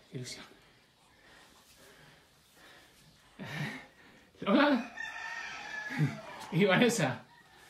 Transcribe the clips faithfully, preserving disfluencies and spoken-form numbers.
Qué ilusión. Lola. Y Vanessa.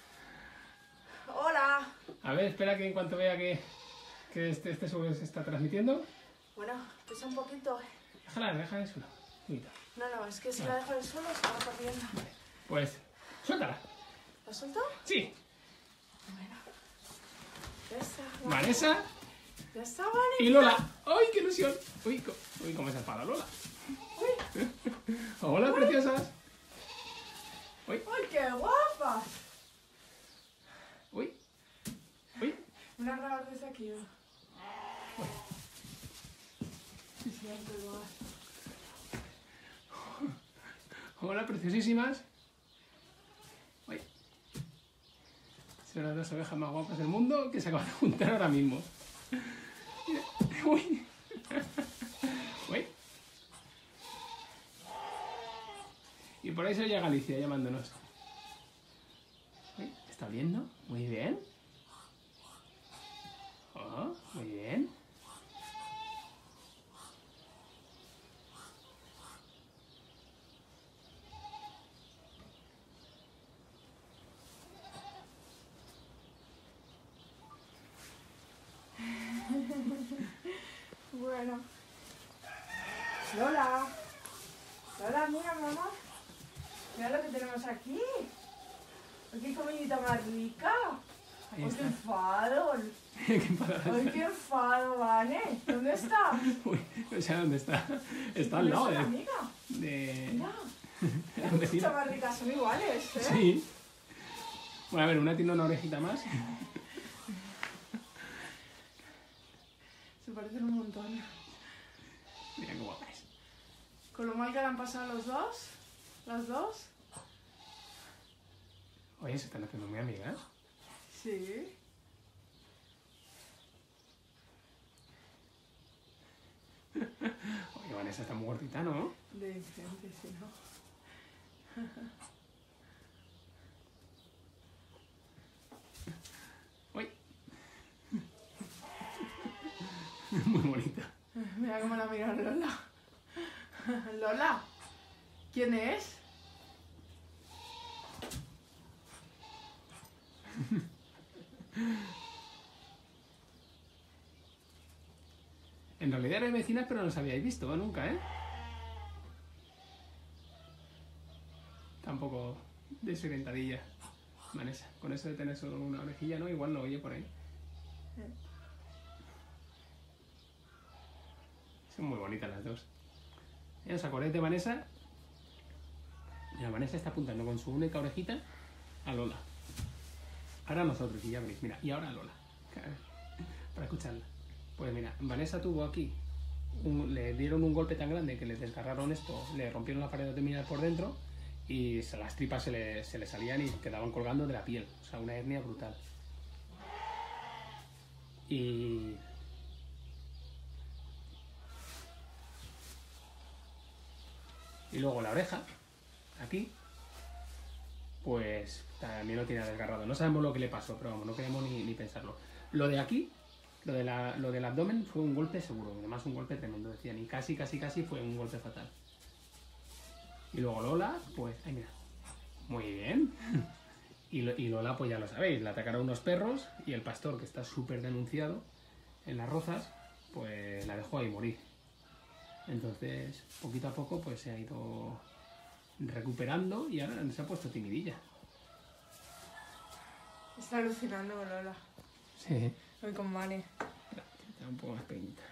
Hola. A ver, espera que en cuanto vea que, que este, este sobre se está transmitiendo. Bueno, pesa un poquito. Déjala, déjala en el suelo. No, no, es que si Ah. la dejo en el suelo se va corriendo. Pues, suéltala. ¿La suelto? Sí. Bueno. Ya está. Vanessa Ya está, Vane. y Lola. ¡Ay, qué ilusión! Uy, co- uy cómo se enfada Lola. Uy. Hola, Uy. preciosas. Uy, ¡Ay, qué guapas! uy, uy. Me voy a grabar desde aquí. Sí, siempre igual. Hola, preciosísimas. Uy. Son las dos ovejas más guapas del mundo que se acaban de juntar ahora mismo. Mira. Uy. Uy. Y por ahí se oye a Galicia llamándonos. Uy, ¿está oliendo? Muy bien. Oh, muy bien. Bueno. Lola. Lola, mira, mamá. Mira lo que tenemos aquí. ¡Qué comidita más rica! Ahí ¡Ay, qué está. enfado! Qué palabras. ¡Ay, qué enfado, Vane! ¿Dónde está? Uy, no sé dónde está. Está al ¿Dónde lado está la de... amiga? de... Mira. de Las vecina. chamarritas son iguales, ¿eh? Sí. Bueno, a ver, una tiene una orejita más. Se parecen un montón. Mira qué guapa es. Con lo mal que le han pasado los dos, las dos. Oye, se están haciendo muy amigas. Sí. Oye, Vanessa está muy gordita, ¿no? De diferente, sí, ¿no? Uy. Muy bonita. Mira cómo la mira Lola. Lola, ¿quién es? En realidad erais vecinas, pero no os habíais visto nunca, ¿eh? Tampoco desorientadilla. Vanessa, con eso de tener solo una orejilla, ¿no? Igual lo oye por ahí. Son muy bonitas las dos. ¿Eh? ¿Os acordáis de Vanessa? Mira, Vanessa está apuntando con su única orejita a Lola. Ahora nosotros, y ya veréis. Mira, y ahora a Lola. Para escucharla. Pues mira, Vanessa tuvo aquí, un, le dieron un golpe tan grande que le desgarraron esto, le rompieron la pared abdominal por dentro y se, las tripas se le, se le salían y quedaban colgando de la piel. O sea, una hernia brutal. Y... Y luego la oreja, aquí, pues también lo tiene desgarrado. No sabemos lo que le pasó, pero vamos, no queremos ni, ni pensarlo. Lo de aquí, lo, de la, lo del abdomen fue un golpe seguro, además un golpe tremendo, decían, y casi, casi, casi fue un golpe fatal. Y luego Lola, pues, ay mira, muy bien. Y, y Lola, pues ya lo sabéis, la atacaron unos perros y el pastor, que está súper denunciado en las Rozas, pues la dejó ahí morir. Entonces, poquito a poco, pues se ha ido recuperando y ahora se ha puesto timidilla. Está alucinando con Lola. Sí. Hoy con Vane. Está un poco más pequeñita.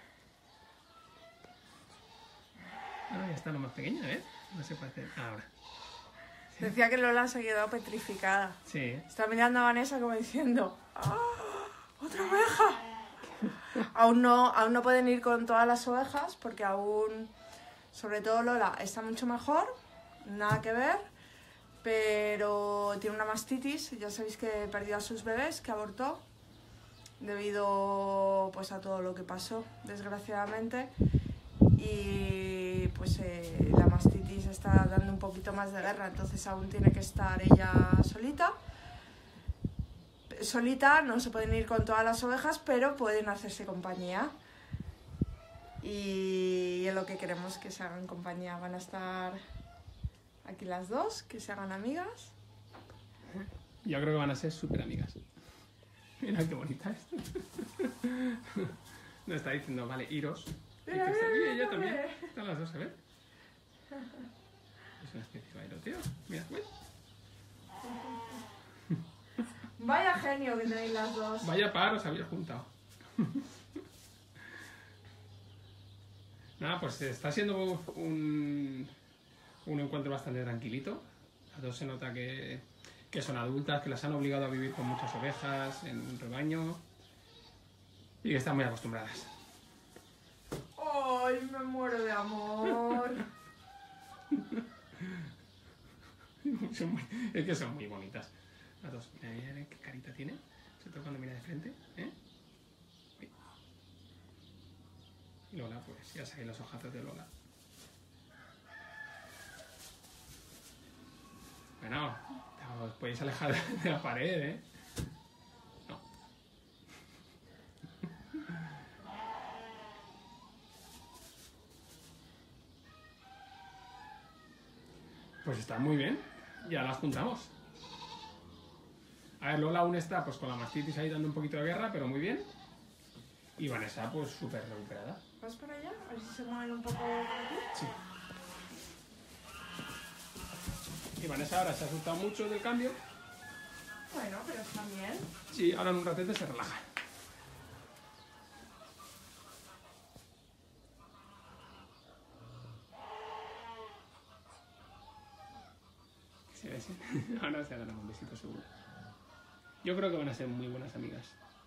Ahora ya está lo más pequeña, ¿eh? No se parece. Ahora. Decía que Lola se ha quedado petrificada. Sí. Está mirando a Vanessa como diciendo, ¡ah! ¡Otra oveja! Aún no, aún no pueden ir con todas las ovejas porque aún, sobre todo Lola, está mucho mejor, nada que ver, pero tiene una mastitis, ya sabéis que perdió a sus bebés, que abortó, debido pues a todo lo que pasó, desgraciadamente, y pues eh, la mastitis está dando un poquito más de guerra, entonces aún tiene que estar ella solita. Solita, no se pueden ir con todas las ovejas, pero pueden hacerse compañía. Y es lo que queremos, que se hagan compañía. Van a estar aquí las dos, que se hagan amigas. Yo creo que van a ser súper amigas. Mira qué bonita es. Nos está diciendo, vale, iros. Y Mira, que está- mira, Mira, mira, ella también. mira. Están las dos, a ver. Es una especie de bailoteo. Mira, ¿ves? Vaya genio que tenéis las dos. Vaya par os habéis juntado. Nada, pues está siendo un, un encuentro bastante tranquilito. Las dos se nota que, que son adultas, que las han obligado a vivir con muchas ovejas en un rebaño y que están muy acostumbradas. ¡Ay, me muero de amor! Son muy- es que son muy bonitas. Las dos. Mira, mira, mira qué carita tiene. Sobre todo cuando mira de frente. ¿eh? Uy. Y Lola, pues ya sabéis los ojazos de Lola. Bueno, os podéis alejar de la pared, ¿eh? No. Pues está muy bien. Ya las juntamos. A ver, Lola aún está pues con la mastitis ahí dando un poquito de guerra, pero muy bien. Y Vanessa pues súper recuperada. ¿Vas para allá? A ver si se mueven un poco por aquí. Sí. Y Vanessa ahora se ha asustado mucho del cambio. Bueno, pero están bien. Sí, ahora en un ratete se relaja. Sí, sí. Ahora se darán un besito seguro. Yo creo que van a ser muy buenas amigas.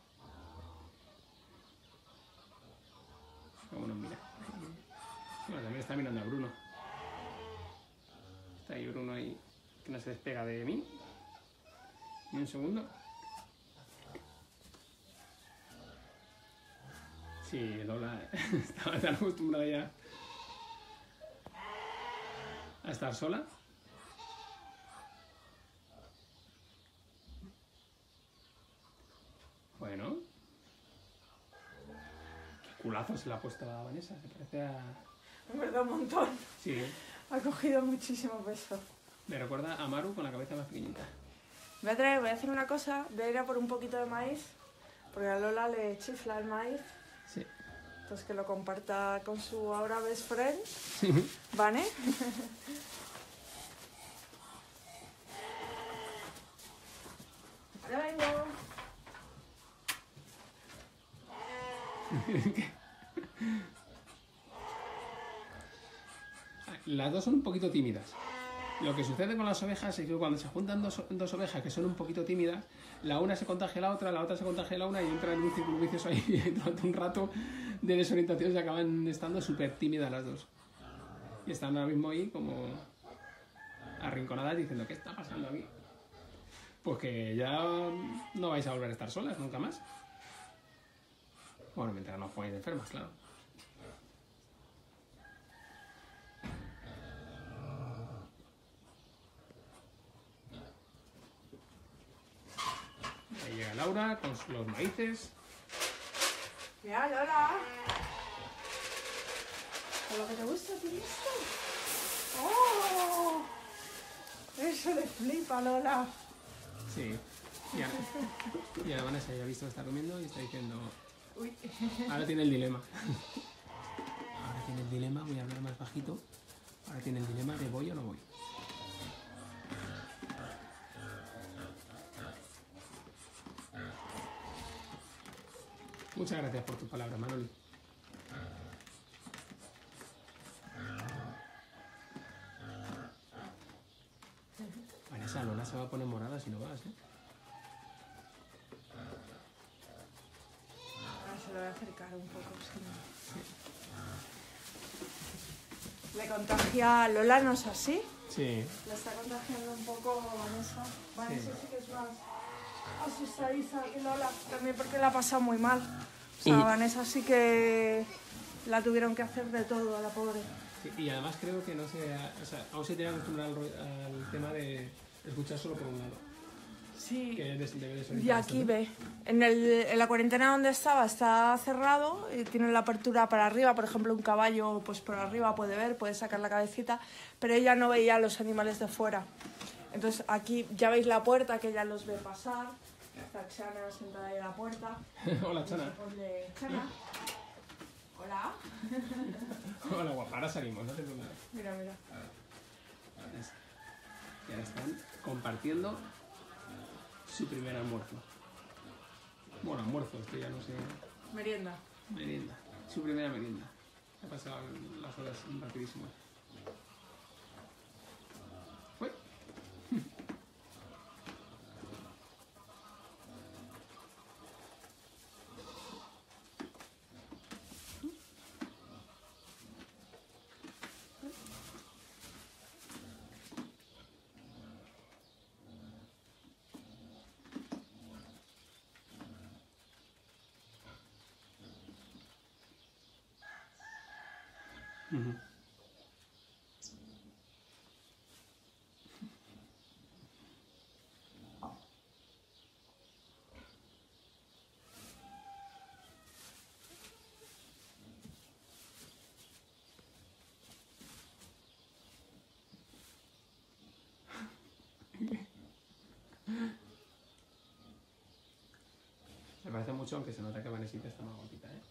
Cómo nos mira. Bueno, también está mirando a Bruno. Está ahí Bruno ahí, que no se despega de mí. Ni un segundo. Sí, Lola estaba tan acostumbrada ya a estar sola. Bueno. Qué culazo se le ha puesto a Vanessa. Se parece a... En verdad, un montón. Sí, Ha cogido muchísimo peso. me recuerda a Maru con la cabeza más pequeñita. Voy a traer, voy a hacer una cosa. Voy a ir a por un poquito de maíz. Porque a Lola le chifla el maíz. Sí. Entonces que lo comparta con su ahora best friend. ¿Vale? Ya vengo. Las dos son un poquito tímidas. Lo que sucede con las ovejas es que cuando se juntan dos, dos ovejas que son un poquito tímidas, la una se contagia a la otra, la otra se contagia a la una y entran en un círculo vicioso ahí y durante un rato de desorientación se acaban estando súper tímidas las dos. Y están ahora mismo ahí como arrinconadas diciendo, ¿qué está pasando aquí? Pues que ya no vais a volver a estar solas nunca más. Bueno, mientras no os pongáis enfermas, claro. Ahí llega Laura con los maíces. Mira, Lola. ¿Con lo que te gusta a ti esto? ¡Oh! Eso le flipa, Lola. Sí. Y ahora, y ahora Vanessa ya ha visto que está comiendo y está diciendo... Uy. Ahora tiene el dilema. Ahora tiene el dilema, voy a hablar más bajito. Ahora tiene el dilema de voy o no voy. Muchas gracias por tus palabras, Manoli. Vanessa, Lola se va a poner morada si no vas, ¿eh? Ahora se lo voy a acercar un poco, sí. Le contagia a Lola, ¿no es así? Sí. Le está contagiando un poco Vanessa. Vanessa sí, que es más asustadiza que Lola. También porque la ha pasado muy mal. O sea, Y- Vanessa sí que la tuvieron que hacer de todo a la pobre. Sí, y además creo que no se... ha- O sea, aún se tiene que acostumbrar al, ro- al tema de escuchar solo por un lado. Sí. Que debe de ser Y aquí ve, en, el, en la cuarentena donde estaba está cerrado, y tiene la apertura para arriba, por ejemplo un caballo pues por arriba puede ver, puede sacar la cabecita, pero ella no veía a los animales de fuera. Entonces aquí ya veis la puerta que ella los ve pasar, está Chana sentada ahí en la puerta. Hola, Chana. Ponle, Chana. Hola. Hola, guapa, ahora salimos, no te preocupes. Mira, mira. Y ahora están compartiendo su primer almuerzo. Bueno, almuerzo, esto ya no sé. Merienda. Merienda. Su primera merienda. Se ha pasado las horas rapidísimo. Uy. Uh-huh. Me parece mucho, aunque se nota que Vanesita está más gordita, ¿eh?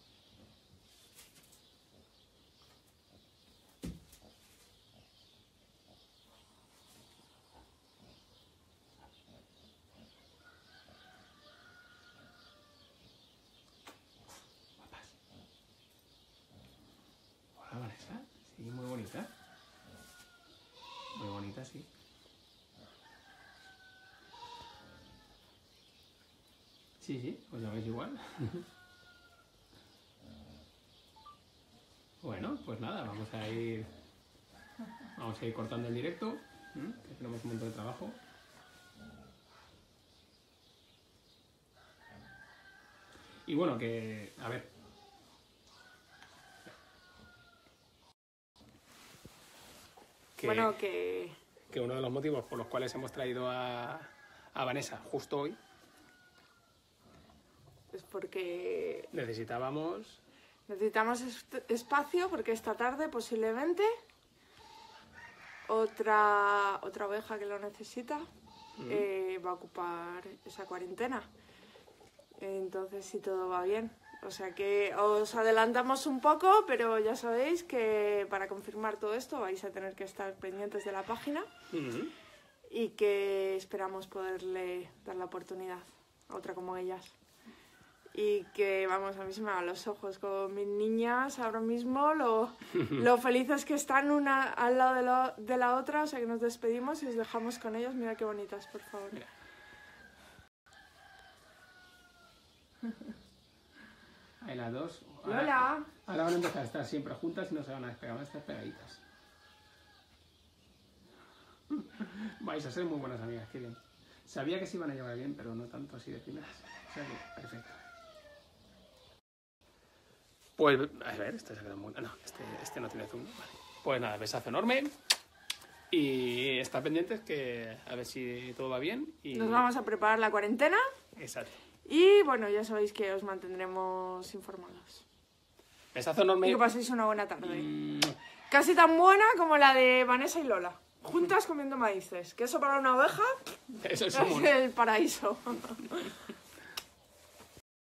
Hola, Vanessa. Sí, muy bonita. Muy bonita, sí. Sí, sí, os llamáis igual. Bueno, pues nada, vamos a ir vamos a ir cortando el directo, ¿eh? Que tenemos un montón de trabajo. Y bueno, que, a ver, que, Bueno, que... que uno de los motivos por los cuales hemos traído a, a Vanessa justo hoy es porque necesitábamos... necesitamos est- espacio porque esta tarde posiblemente otra, otra oveja que lo necesita Mm. eh, va a ocupar esa cuarentena. Entonces, si todo va bien. O sea que os adelantamos un poco, pero ya sabéis que para confirmar todo esto vais a tener que estar pendientes de la página Mm. y que esperamos poderle dar la oportunidad a otra como ellas. Y que, vamos, a mí se me van los ojos con mis niñas ahora mismo, lo, lo felices que están una al lado de, lo- de la otra, o sea que nos despedimos y os dejamos con ellas. Mira qué bonitas, por favor. Mira. Ahí las dos. Ahora- Lola. Ahora van a empezar a estar siempre juntas y no se van a despegar, van a estar pegaditas. Vais a ser muy buenas amigas, qué bien. Sabía que se iban a llevar bien, pero no tanto así de primeras. O sea que, perfecto. Pues, a ver, este se ha quedado muy... No, este, este no tiene zoom. Vale. Pues nada, besazo enorme. Y está pendiente que a ver si todo va bien. Y... Nos vamos a preparar la cuarentena Exacto. y, bueno, ya sabéis que os mantendremos informados. Besazo enorme. Y que paséis una buena tarde. Mm. Casi tan buena como la de Vanessa y Lola. Juntas comiendo maíces. Que eso para una oveja Eso es es un mono. el paraíso.